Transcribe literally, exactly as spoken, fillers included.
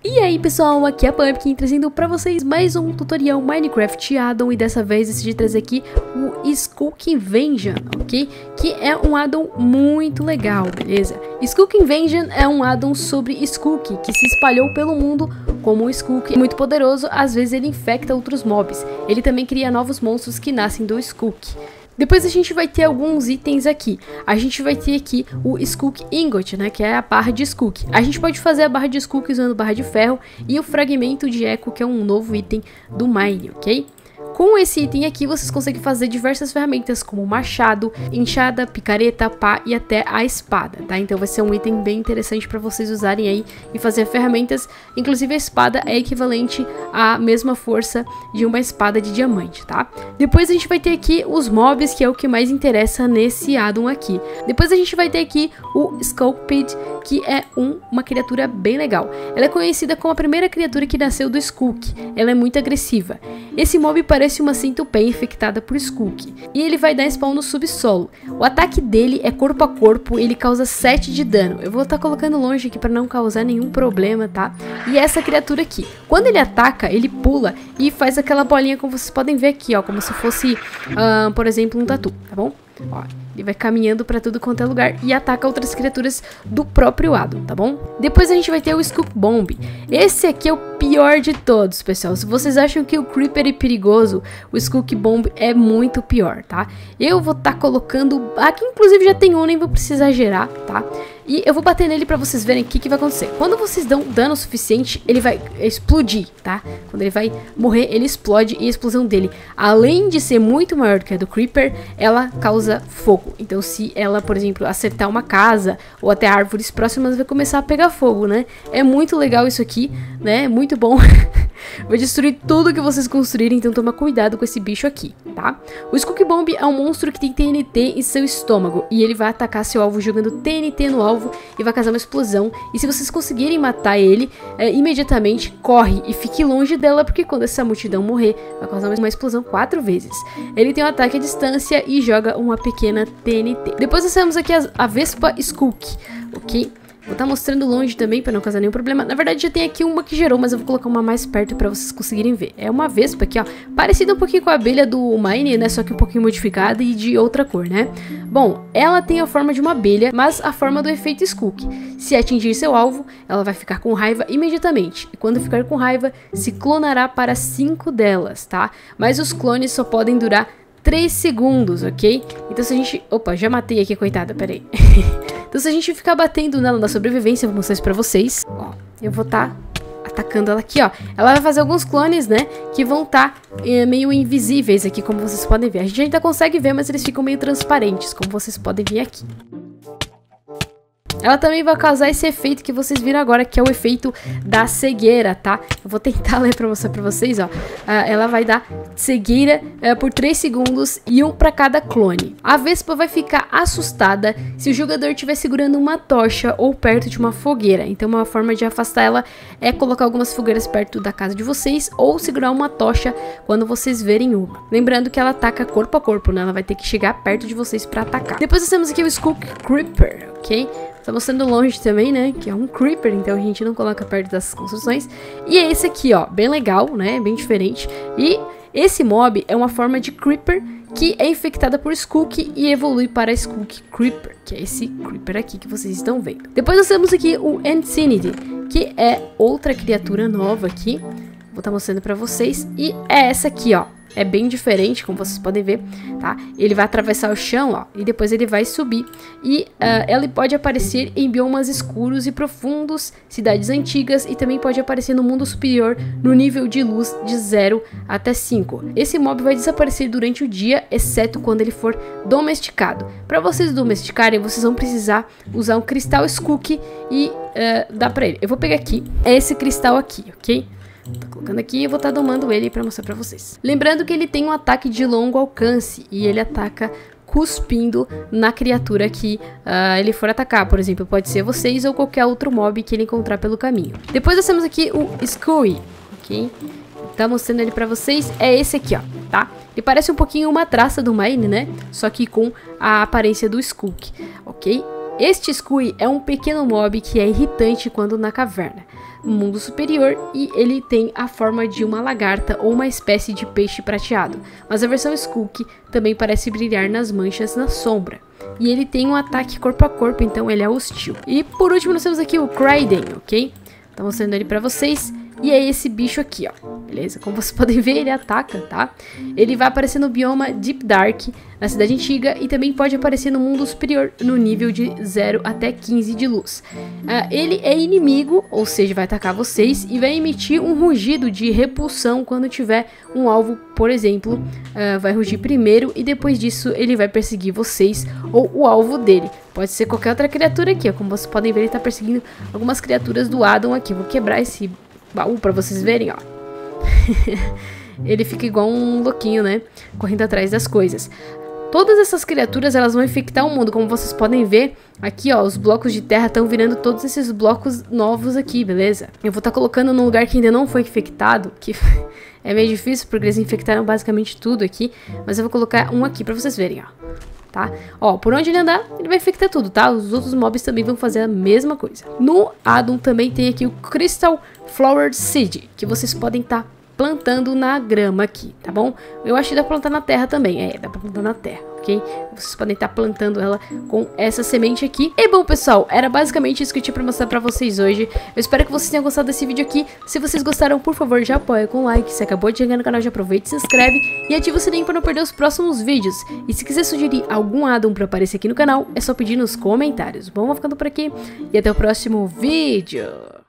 E aí pessoal, aqui é a Pumpkin trazendo pra vocês mais um tutorial Minecraft Addon. E dessa vez decidi trazer aqui o Skunk Invasion, ok? Que é um addon muito legal, beleza? Skunk Invasion é um addon sobre Skunk, que se espalhou pelo mundo como um Skunk muito poderoso. Às vezes ele infecta outros mobs. Ele também cria novos monstros que nascem do Skunk. Depois a gente vai ter alguns itens aqui. A gente vai ter aqui o Skunk Ingot, né, que é a barra de Skunk. A gente pode fazer a barra de Skunk usando barra de ferro e o fragmento de eco, que é um novo item do Mine, ok? Com esse item aqui, vocês conseguem fazer diversas ferramentas, como machado, enxada, picareta, pá e até a espada, tá? Então vai ser um item bem interessante para vocês usarem aí e fazer ferramentas. Inclusive a espada é equivalente à mesma força de uma espada de diamante, tá? Depois a gente vai ter aqui os mobs, que é o que mais interessa nesse addon aqui. Depois a gente vai ter aqui o Sculpid, que é um, uma criatura bem legal. Ela é conhecida como a primeira criatura que nasceu do Skunk. Ela é muito agressiva. Esse mob parece uma centopeia infectada por Skunk, e ele vai dar spawn no subsolo. O ataque dele é corpo a corpo, ele causa sete de dano. Eu vou estar tá colocando longe aqui para não causar nenhum problema, tá? E essa criatura aqui, quando ele ataca, ele pula e faz aquela bolinha, como vocês podem ver aqui, ó, como se fosse, uh, por exemplo, um tatu, tá bom? Ó, ele vai caminhando pra tudo quanto é lugar e ataca outras criaturas do próprio addon, tá bom? Depois a gente vai ter o Skunk Bomb. Esse aqui é o pior de todos, pessoal. Se vocês acham que o Creeper é perigoso, o Skunk Bomb é muito pior, tá? Eu vou estar tá colocando... Aqui inclusive já tem um, nem vou precisar gerar, tá? E eu vou bater nele pra vocês verem o que, que vai acontecer. Quando vocês dão dano suficiente, ele vai explodir, tá? Quando ele vai morrer, ele explode. E a explosão dele, além de ser muito maior do que a do Creeper, ela causa fogo. Então se ela, por exemplo, acertar uma casa ou até árvores próximas, vai começar a pegar fogo, né? É muito legal isso aqui, né? Muito bom. Vai destruir tudo que vocês construírem, então toma cuidado com esse bicho aqui, tá? O Skunk Bomb é um monstro que tem T N T em seu estômago, e ele vai atacar seu alvo jogando T N T no alvo e vai causar uma explosão. E se vocês conseguirem matar ele, é, imediatamente corre e fique longe dela, porque quando essa multidão morrer, vai causar uma explosão quatro vezes. Ele tem um ataque à distância e joga uma pequena T N T. Depois nós temos aqui a, a Vespa Skunk, ok? Vou estar mostrando longe também para não causar nenhum problema. Na verdade já tem aqui uma que gerou, mas eu vou colocar uma mais perto para vocês conseguirem ver. É uma vespa aqui, ó, parecida um pouquinho com a abelha do Mine, né, só que um pouquinho modificada e de outra cor, né. Bom, ela tem a forma de uma abelha, mas a forma do efeito Skunk. Se atingir seu alvo, ela vai ficar com raiva imediatamente. E quando ficar com raiva, se clonará para cinco delas, tá? Mas os clones só podem durar três segundos, ok? Então se a gente... Opa, já matei aqui, coitada, peraí. Então se a gente ficar batendo nela na sobrevivência, eu vou mostrar isso pra vocês. Ó, eu vou estar tá atacando ela aqui, ó. Ela vai fazer alguns clones, né, que vão estar tá, é, meio invisíveis aqui, como vocês podem ver. A gente ainda consegue ver, mas eles ficam meio transparentes, como vocês podem ver aqui. Ela também vai causar esse efeito que vocês viram agora, que é o efeito da cegueira, tá? Eu vou tentar ler pra mostrar pra vocês, ó. Uh, ela vai dar cegueira uh, por três segundos e um pra cada clone. A Vespa vai ficar assustada se o jogador estiver segurando uma tocha ou perto de uma fogueira. Então uma forma de afastar ela é colocar algumas fogueiras perto da casa de vocês ou segurar uma tocha quando vocês verem uma. Lembrando que ela ataca corpo a corpo, né? Ela vai ter que chegar perto de vocês pra atacar. Depois nós temos aqui o Skunk Creeper, ok? Tá mostrando longe também, né, que é um Creeper, então a gente não coloca perto das construções. E é esse aqui, ó, bem legal, né, bem diferente. E esse mob é uma forma de Creeper que é infectada por Skunk e evolui para Skunk Creeper, que é esse Creeper aqui que vocês estão vendo. Depois nós temos aqui o Insanity, que é outra criatura nova aqui. Vou estar mostrando pra vocês. E é essa aqui, ó. É bem diferente, como vocês podem ver, tá? Ele vai atravessar o chão, ó, e depois ele vai subir. E uh, ela pode aparecer em biomas escuros e profundos, cidades antigas, e também pode aparecer no mundo superior, no nível de luz de zero até cinco. Esse mob vai desaparecer durante o dia, exceto quando ele for domesticado. Para vocês domesticarem, vocês vão precisar usar um cristal Skunk e uh, dar pra ele. Eu vou pegar aqui, é esse cristal aqui, ok? Tô colocando aqui e eu vou estar tá domando ele pra mostrar pra vocês. Lembrando que ele tem um ataque de longo alcance e ele ataca cuspindo na criatura que uh, ele for atacar. Por exemplo, pode ser vocês ou qualquer outro mob que ele encontrar pelo caminho. Depois nós temos aqui o Skui, ok? Tá mostrando ele pra vocês. É esse aqui, ó, tá? Ele parece um pouquinho uma traça do Mine, né? Só que com a aparência do Skunk, ok? Este Skui é um pequeno mob que é irritante quando na caverna. mundo superior e ele tem a forma de uma lagarta ou uma espécie de peixe prateado. Mas a versão Skulk também parece brilhar nas manchas na sombra. E ele tem um ataque corpo a corpo, então ele é hostil. E por último nós temos aqui o Cryden, ok? Tô mostrando ele pra vocês. E é esse bicho aqui, ó, beleza? Como vocês podem ver, ele ataca, tá? Ele vai aparecer no bioma Deep Dark, na Cidade Antiga, e também pode aparecer no mundo superior, no nível de zero até quinze de luz. Uh, ele é inimigo, ou seja, vai atacar vocês, e vai emitir um rugido de repulsão quando tiver um alvo, por exemplo, uh, vai rugir primeiro, e depois disso ele vai perseguir vocês, ou o alvo dele. Pode ser qualquer outra criatura aqui, ó. Como vocês podem ver, ele tá perseguindo algumas criaturas do Adam aqui. Vou quebrar esse baú pra vocês verem, ó. Ele fica igual um louquinho, né? Correndo atrás das coisas. Todas essas criaturas, elas vão infectar o mundo. Como vocês podem ver, aqui, ó, os blocos de terra estão virando todos esses blocos novos aqui, beleza? Eu vou estar tá colocando num lugar que ainda não foi infectado, que é meio difícil, porque eles infectaram basicamente tudo aqui. Mas eu vou colocar um aqui pra vocês verem, ó. Tá? Ó, por onde ele andar, ele vai infectar tudo, tá? Os outros mobs também vão fazer a mesma coisa. No Addon também tem aqui o Crystal Flower Seed, que vocês podem estar tá plantando na grama aqui, tá bom? Eu acho que dá pra plantar na terra também, é, dá pra plantar na terra, ok? Vocês podem estar tá plantando ela com essa semente aqui. E bom, pessoal, era basicamente isso que eu tinha pra mostrar pra vocês hoje. Eu espero que vocês tenham gostado desse vídeo aqui. Se vocês gostaram, por favor, já apoia com like. Se acabou de chegar no canal, já aproveita, se inscreve e ativa o sininho pra não perder os próximos vídeos. E se quiser sugerir algum addon pra aparecer aqui no canal, é só pedir nos comentários. Bom, vou ficando por aqui e até o próximo vídeo.